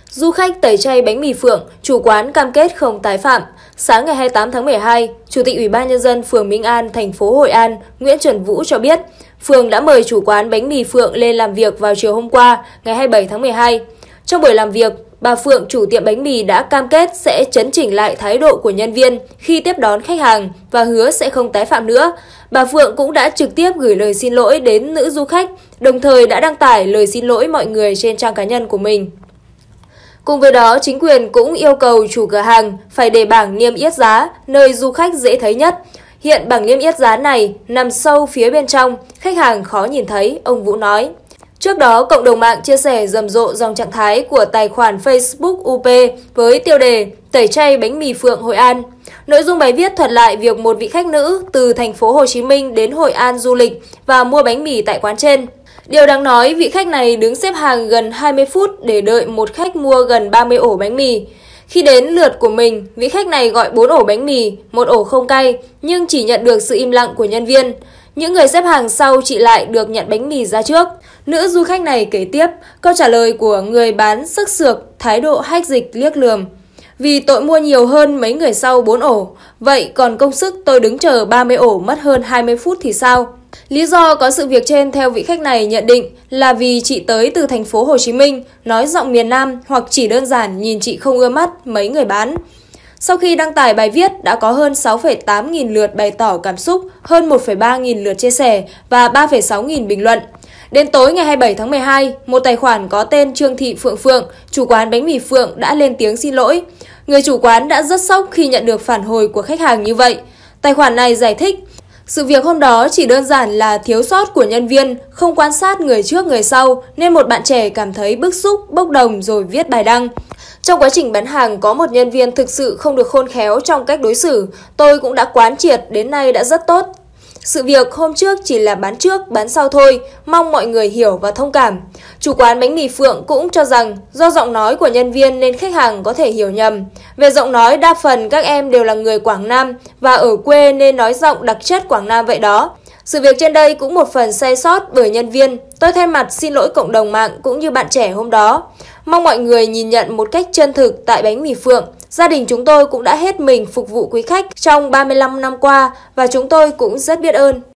Du khách tẩy chay bánh mì Phượng, chủ quán cam kết không tái phạm. Sáng ngày 28 tháng 12, Chủ tịch Ủy ban Nhân dân phường Minh An, thành phố Hội An, Nguyễn Trần Vũ cho biết, phường đã mời chủ quán bánh mì Phượng lên làm việc vào chiều hôm qua, ngày 27 tháng 12. Trong buổi làm việc, bà Phượng, chủ tiệm bánh mì đã cam kết sẽ chấn chỉnh lại thái độ của nhân viên khi tiếp đón khách hàng và hứa sẽ không tái phạm nữa. Bà Phượng cũng đã trực tiếp gửi lời xin lỗi đến nữ du khách, đồng thời đã đăng tải lời xin lỗi mọi người trên trang cá nhân của mình. Cùng với đó, chính quyền cũng yêu cầu chủ cửa hàng phải để bảng niêm yết giá nơi du khách dễ thấy nhất. Hiện bảng niêm yết giá này nằm sâu phía bên trong, khách hàng khó nhìn thấy, ông Vũ nói. Trước đó, cộng đồng mạng chia sẻ rầm rộ dòng trạng thái của tài khoản Facebook UP với tiêu đề Tẩy chay bánh mì Phượng Hội An. Nội dung bài viết thuật lại việc một vị khách nữ từ thành phố Hồ Chí Minh đến Hội An du lịch và mua bánh mì tại quán trên. Điều đáng nói, vị khách này đứng xếp hàng gần 20 phút để đợi một khách mua gần 30 ổ bánh mì. Khi đến lượt của mình, vị khách này gọi 4 ổ bánh mì, 1 ổ không cay, nhưng chỉ nhận được sự im lặng của nhân viên. Những người xếp hàng sau chị lại được nhận bánh mì ra trước. Nữ du khách này kể tiếp, câu trả lời của người bán sức sược, thái độ hách dịch liếc lườm. Vì tội mua nhiều hơn mấy người sau 4 ổ, vậy còn công sức tôi đứng chờ 30 ổ mất hơn 20 phút thì sao? Lý do có sự việc trên theo vị khách này nhận định là vì chị tới từ thành phố Hồ Chí Minh, nói giọng miền Nam hoặc chỉ đơn giản nhìn chị không ưa mắt mấy người bán. Sau khi đăng tải bài viết đã có hơn 6,8 nghìn lượt bày tỏ cảm xúc, hơn 1,3 nghìn lượt chia sẻ và 3,6 nghìn bình luận. Đến tối ngày 27 tháng 12, một tài khoản có tên Trương Thị Phượng Phượng, chủ quán bánh mì Phượng đã lên tiếng xin lỗi. Người chủ quán đã rất sốc khi nhận được phản hồi của khách hàng như vậy. Tài khoản này giải thích, sự việc hôm đó chỉ đơn giản là thiếu sót của nhân viên, không quan sát người trước người sau nên một bạn trẻ cảm thấy bức xúc, bốc đồng rồi viết bài đăng. Trong quá trình bán hàng có một nhân viên thực sự không được khôn khéo trong cách đối xử, tôi cũng đã quán triệt đến nay đã rất tốt. Sự việc hôm trước chỉ là bán trước, bán sau thôi, mong mọi người hiểu và thông cảm. Chủ quán bánh mì Phượng cũng cho rằng do giọng nói của nhân viên nên khách hàng có thể hiểu nhầm. Về giọng nói, đa phần các em đều là người Quảng Nam và ở quê nên nói giọng đặc chất Quảng Nam vậy đó. Sự việc trên đây cũng một phần sai sót bởi nhân viên. Tôi thay mặt xin lỗi cộng đồng mạng cũng như bạn trẻ hôm đó. Mong mọi người nhìn nhận một cách chân thực tại bánh mì Phượng. Gia đình chúng tôi cũng đã hết mình phục vụ quý khách trong 35 năm qua và chúng tôi cũng rất biết ơn.